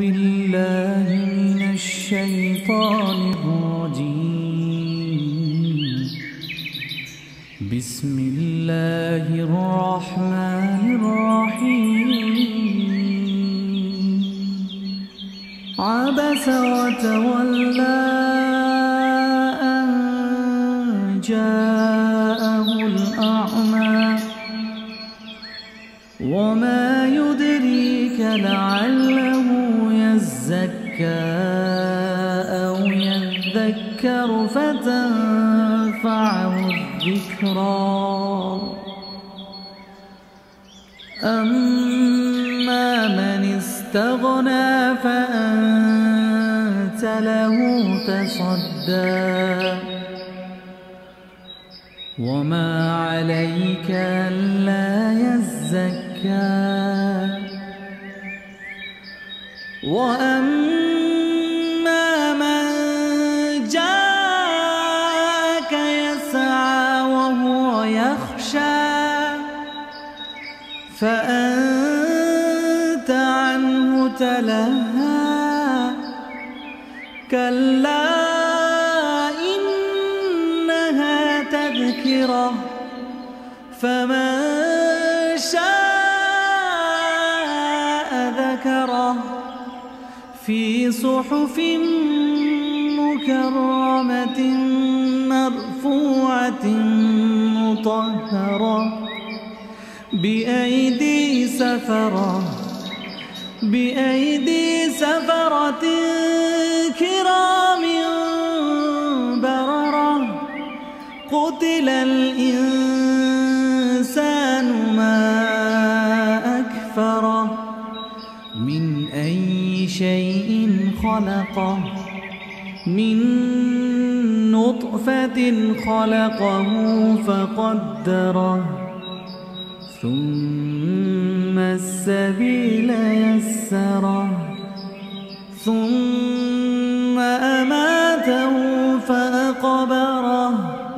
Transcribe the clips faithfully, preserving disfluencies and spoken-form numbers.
بالله من الشيطان الرجيم. بسم الله الرحمن الرحيم. عبس وتولى أن جاءه الأعمى وما يدريك لعله يزكى أو يذكر فتنفعه الذكرى. أما من استغنى فأنت له تصدى وما عليك ألا يزكى. وأما من جاءك يسعى وهو يخشى فأنت عنه تلهى. كلا إنها تذكرة فمن شاء ذكره في صحف مكرمة مرفوعة مطهرة بأيدي سفرة بأيدي سفرة كرام بررة. قتل الإنسان ما أكفره من أي شيء خلقه من نطفة خلقه فقدره ثم السبيل يسره ثم أماته فأقبره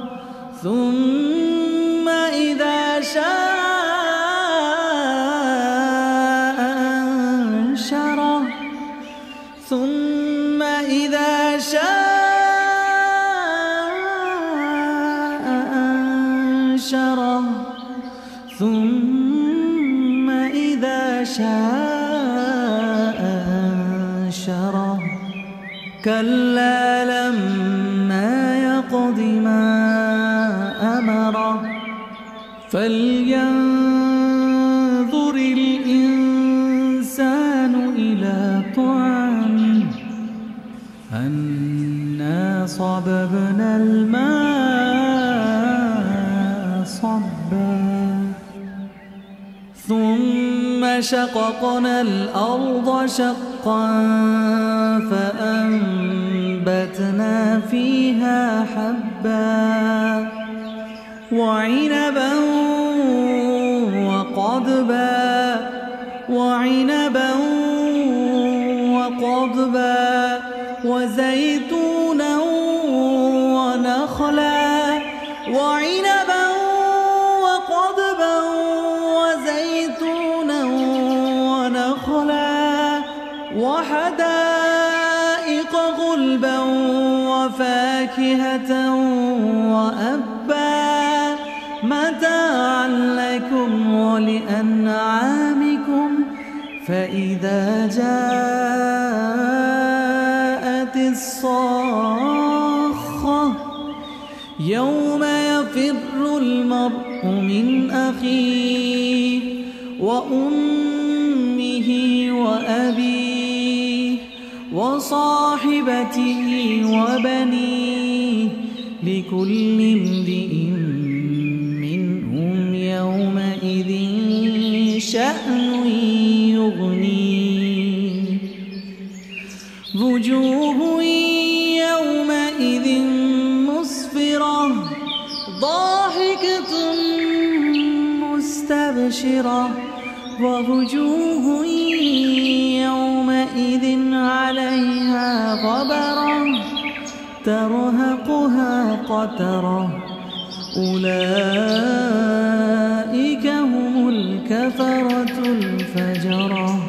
ثم إذا شاء أنشره ثم إذا شاء أنشره ثم إذا شاء أنشره. كلا لما يقض ما أمره فلينظر الإنسان إلى طعامه أنا صببنا الماء صبا ثم شققنا الأرض شقا فأنبتنا فيها حبا وعنبا وقضبا وعنبا وقضبا وزيتونا ونخلا وعنبا وقضبا وزيتونا ونخلا وحدائق غلبا وفاكهة وأبا متاعا لكم ولأنعامكم. فإذا جاءت الصاخة يوم يفر المرء من أخيه وأمه وأبيه وصاحبته وبنيه لكل امرئ منهم يومئذ شأن يغنيه. وجوه يومئذ مسفرة ضاحكة مستبشرة ووجوه يومئذ عليها غبرة ترهقها قترة أولئك هم الكفرة الفجرة.